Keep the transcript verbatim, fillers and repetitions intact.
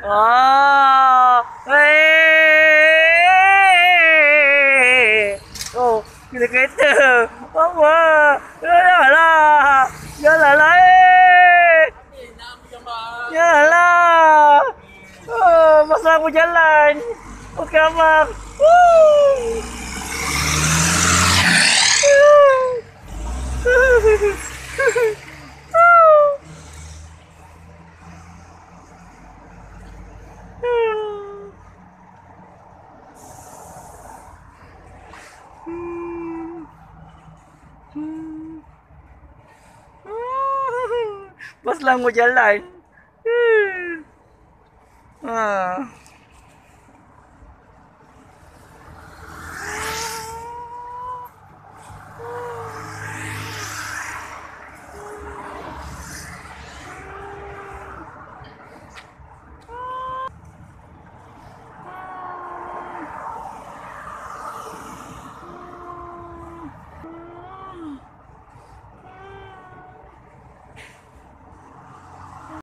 Ah, eh, oh, kena kereta. Apa? Jalanlah, jalanlah, eh, jalanlah. Oh, masa aku jalan. Okey, abang. Woo. Pas lah mau jalan. Ha.